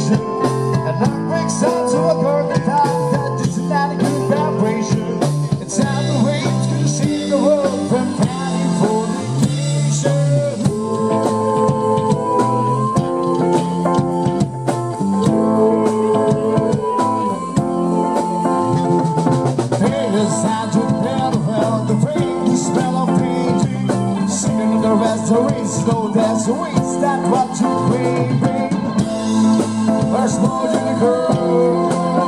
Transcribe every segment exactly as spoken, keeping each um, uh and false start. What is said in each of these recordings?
vacation. And that breaks out to a girl that died. That is not a good vibration. It's time to wait to see the world from Californication. Hey, it's time to battle about the rain, the smell of painting. Singing in the restaurants, no, there's a waste, that's what you're craving. First more than a girl,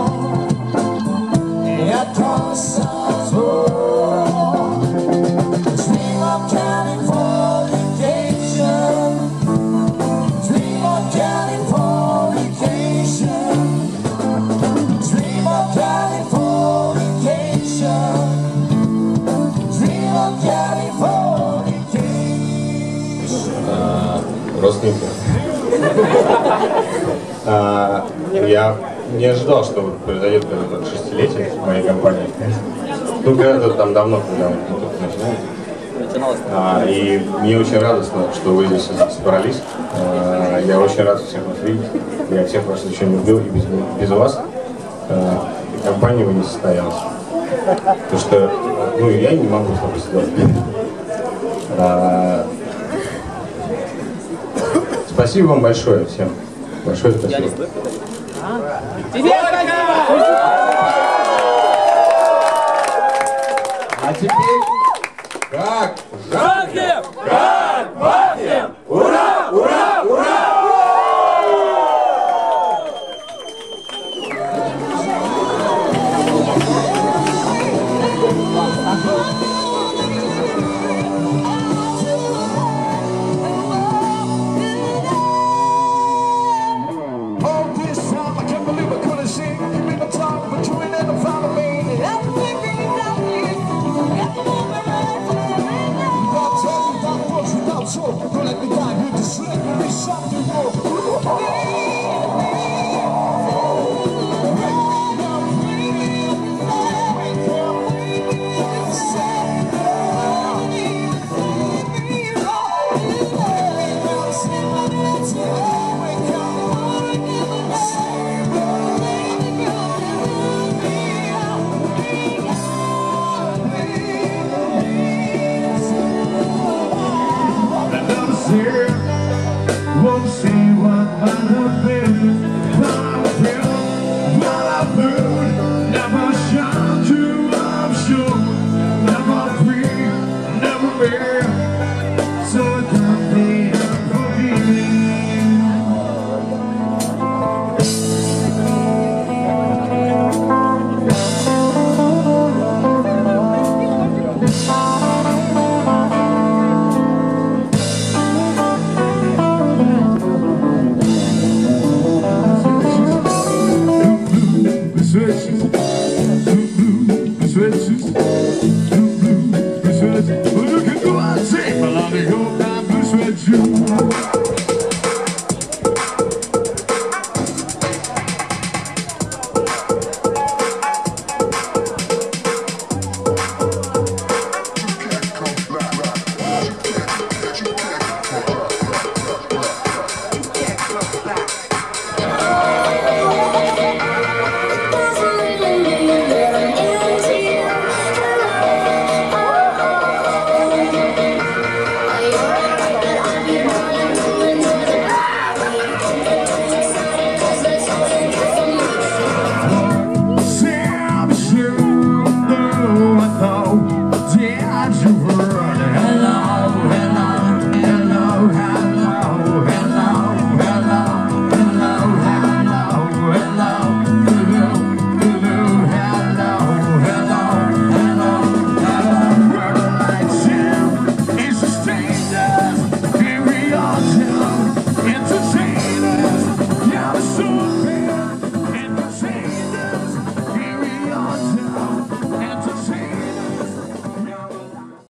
yeah, Tulsa's world. Dream of Californication. Dream of Californication. Dream of Californication. Dream of Californication. Родственники. А, я не ожидал, что произойдет это шестилетие моей компании. Ну, когда-то там давно, когда мы только начинали. А, и мне очень радостно, что вы здесь собрались. А, я очень рад всех вас видеть. Я всех вас очень люблю, и без, без вас а, компания бы не состоялась. Потому что, ну, я не могу с тобой сделать. А, спасибо вам большое всем. Большое спасибо. А теперь как?